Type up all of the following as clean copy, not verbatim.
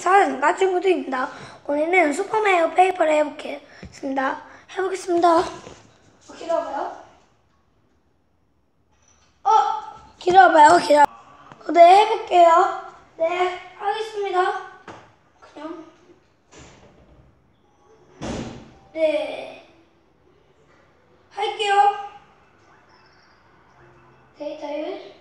44가지고도입니다. 오늘은 슈퍼마리오 페이퍼를 해보겠습니다. 기다려봐요. 기다려봐요. 네, 해볼게요. 네, 하겠습니다. 그냥. 네. 할게요. 데이터를.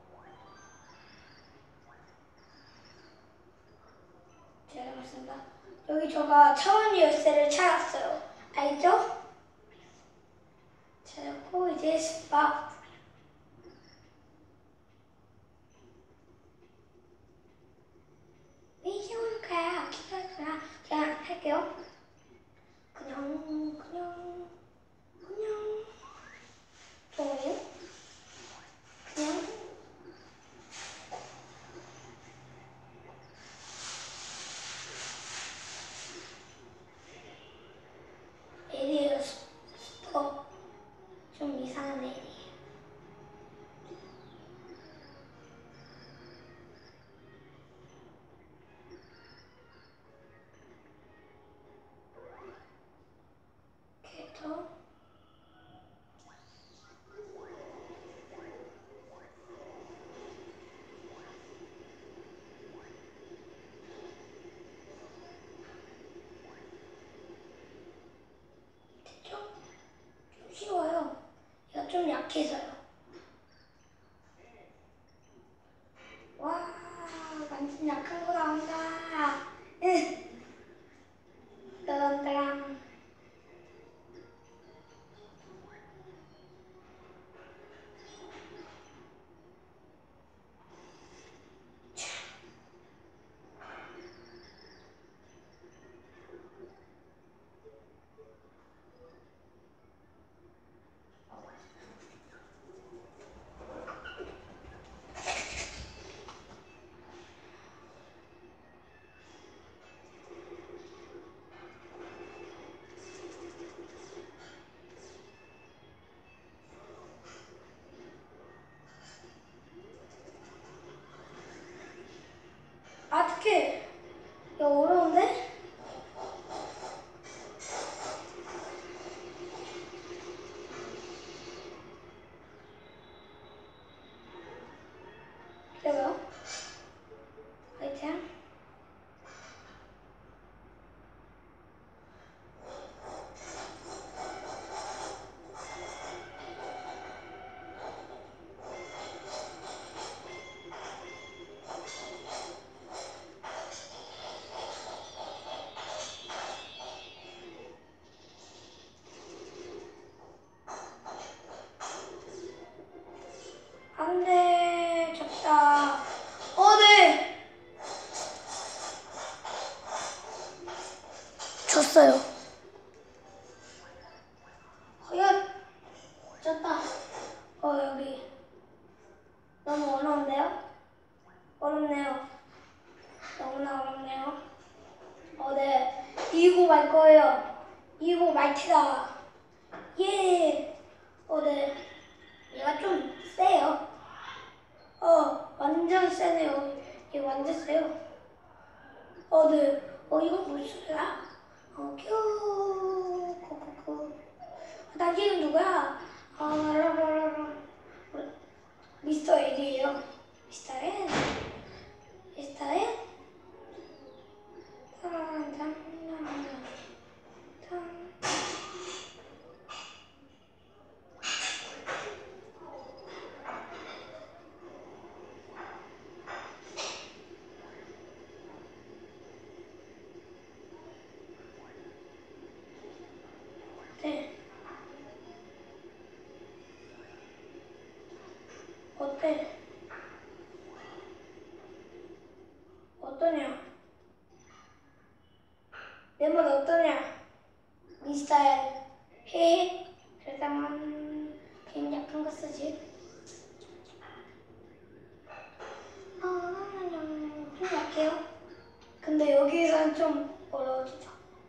잘 해봤습니다. 여기 제가 차원 열쇠를 찾았어요. 알죠? 찾았고, 이제 스팟. 이제 올까요? 기다려라. 그냥 할게요. 그냥. 좋아요. 그냥. 에리어 스포. 좀 이상한 애리. 캐터. 됐죠? 좀 쉬워요. 얘가 좀 약해서요. 와, 완전 약한 거 나온다. 따란따란. 어떡해. 이거 어려운데? 기다려요. 화이팅. 안 돼. 졌다. 네. 졌어요. 야, 졌다. 여기. 너무 어려운데요? 어렵네요. 너무나 어렵네요. 네. 이기고 말 거예요. 이기고 말티다. 예. 네. 얘가 좀 세요. 완전 세네요. 얘 완전 세요. 네. 이건 무슨 소리야? 큐. 당신은 누구야? 미스터 에디예요. 미스터 엔? 네. 어때? 어떠냐? 내 말 어떠냐? 미스터 엔. 헤헤. 그렇다면 그냥 약한 거 쓰지. 좀 약해요. 근데 여기서는 좀 어려워지죠.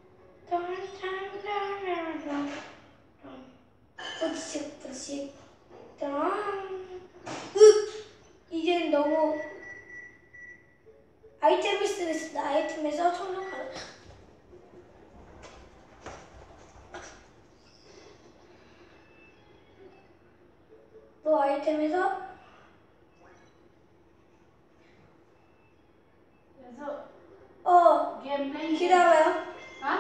부딪. 이제 너무 아이템을 쓰겠습니다. 아이템에서 청정 카드. 또 아이템에서 Game playing. 기다려요. Huh?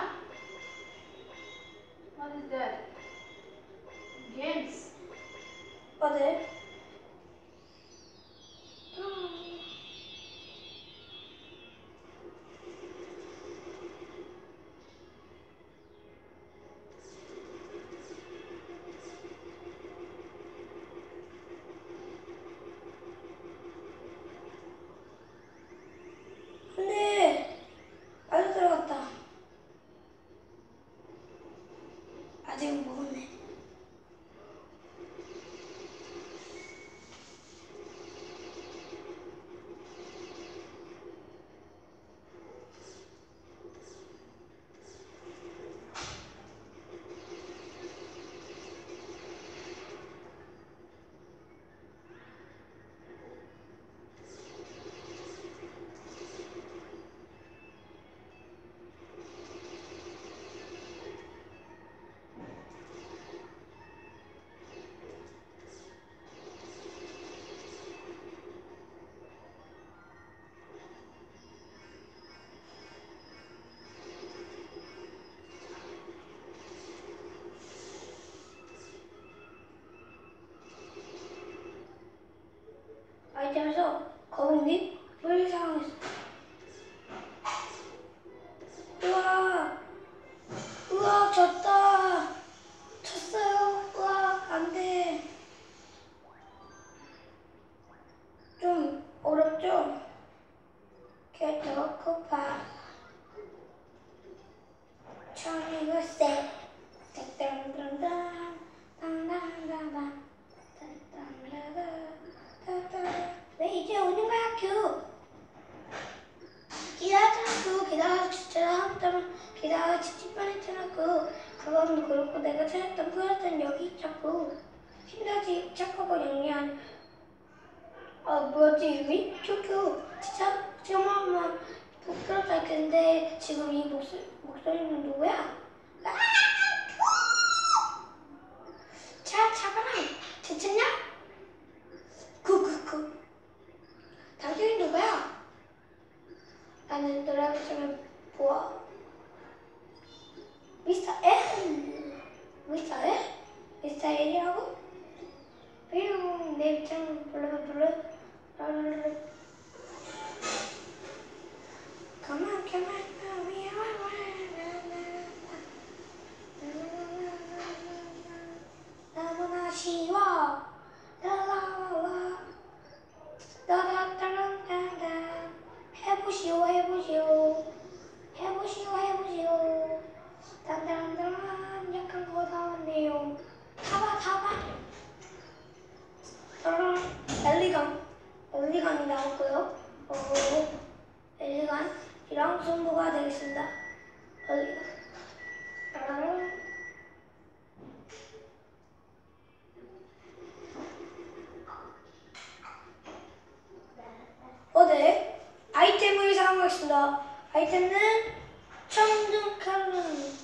What is that? Games. 네. 근데 아주 들어갔다. 아직 먹었네. 아이템에서 거북잎 물 사용했어. 우와 졌다. 졌어요. 우와 안돼. 좀 어렵죠? 개떡 코파 천이글쎄 땅땅땅땅 땅땅땅땅 땅땅땅땅. 왜 이제 오는 거야 큐? 기다렸잖아 큐. 기다려서 진짜 한땀 기다려 지칠 뻔했잖아 큐. 그건 그렇고 내가 찾았던 플랫은 여기 있자고. 힘들지 착하고 영리한 뭐였지 이름이? 큐큐. 진짜 정말 부끄럽다 했는데 지금 이 목소리는 누구야? 아! 차가라. 괜찮냐? 쿠쿠쿠. 당신이 누구야? 나는 너라고 처음에 보아. 미스터 L. 미스터 L? 미스터 L이라고? 삐용. 내 입장 불러. Come on, we are one. 너무나 쉬워. 라라라. 따다따란따단. 해보시오. 단단단 약한 거 나왔네요. 타봐. 엘리간이 나왔고요. 엘리간이랑 승부가 되겠습니다. 엘리간. 네. 아이템을 사용하겠습니다. 아이템은 청중 칼로.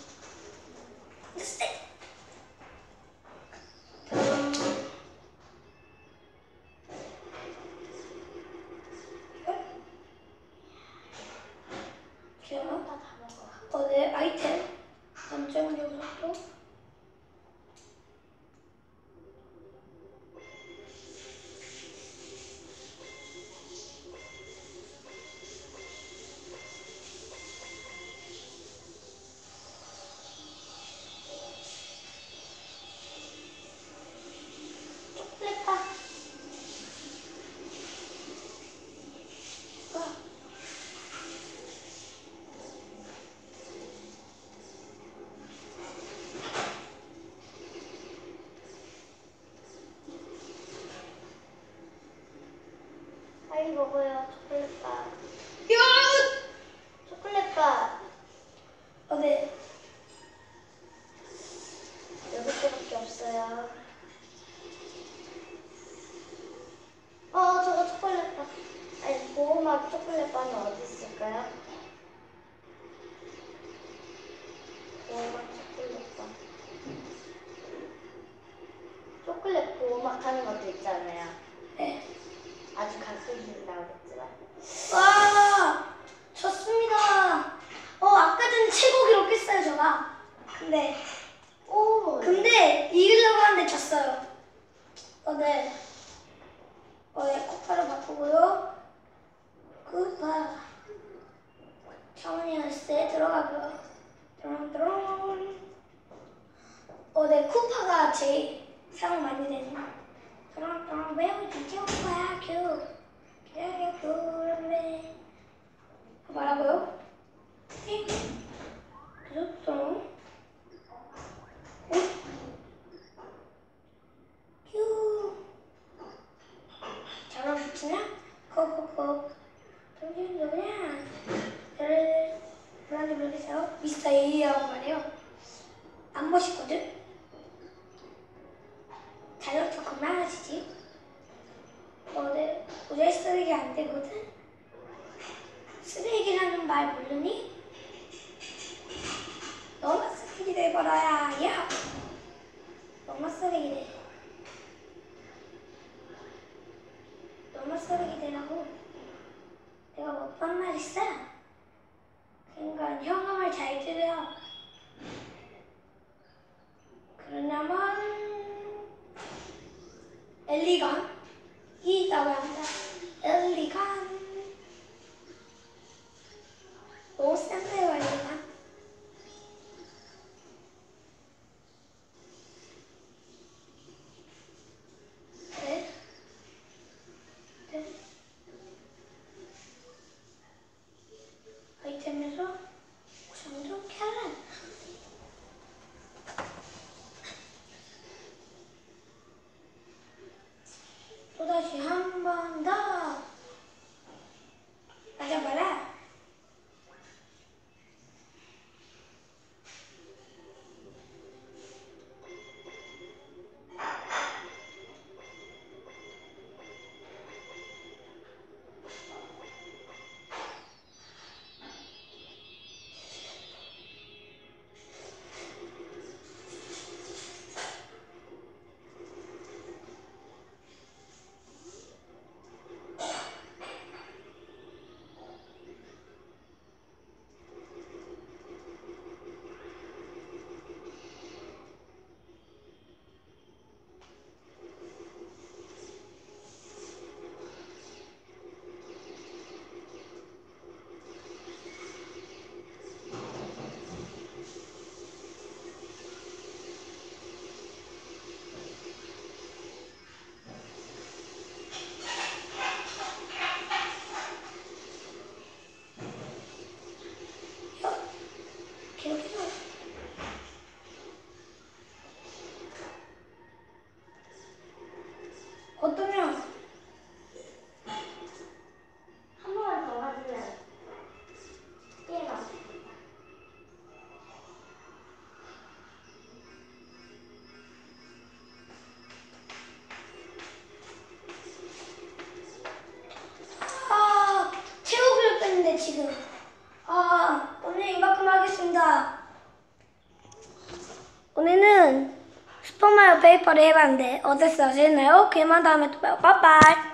네. 아이템 단점 요소도 빨리 먹어요. 초콜릿바. 초콜릿바. 네. 6개밖에 없어요. 저거 초콜릿바. 아니 고구마 초콜릿바. 초콜릿 바는 어디 있을까요? 고구마 초콜릿 바. 초콜릿 고구마 하는 것도 있잖아요. 네. 아주 가끔씩 나오겠지만. 와, 졌습니다. 아까 전에 최고 기록했어요, 제가. 근데 이기려고 하는데 졌어요. 네. 네, 코파를 바꾸고요. 쿠파. 차원이 열쇠 들어가고요. 드롱드롱. 네, 쿠파가 제일 사용 많이 되는. 드롱드롱, 매우 뒤집은 거야, 큐. 기다려, 그런데. 말하고요. 띵. 드롱드롱. 큐. 자로 붙이면 콕콕콕. 정신 누구냐? 불안해 모르겠어요. 미스터 A라고 말해요. 안 멋있거든? 자격증 그만하시지. 네. 모자에 쓰레기 안 되거든? 쓰레기라는 말 모르니? 너만 쓰레기 돼버려야. 야! 너만 쓰레기 돼. 너만 쓰레기 되라고. 내가 못 본 말 있어? 그러니까 형아 말 잘 들여. 그러냐면 엘리건이 있다고 합니다. 엘리건. 너무 센데요, 엘리건. 네. 네. 아이템에서 정도 캐런. 또다시 한 번 더. 맞아봐라. 기록해서. 어떠면 한 번만 더 하면 깨나. 최고 기록했는데 지금. 오늘 이만큼 하겠습니다. 오늘은 슈퍼마리오 페이퍼를 해봤는데 어땠어요? 재밌나요? 그만 다음에 또 봐요. 빠빠이.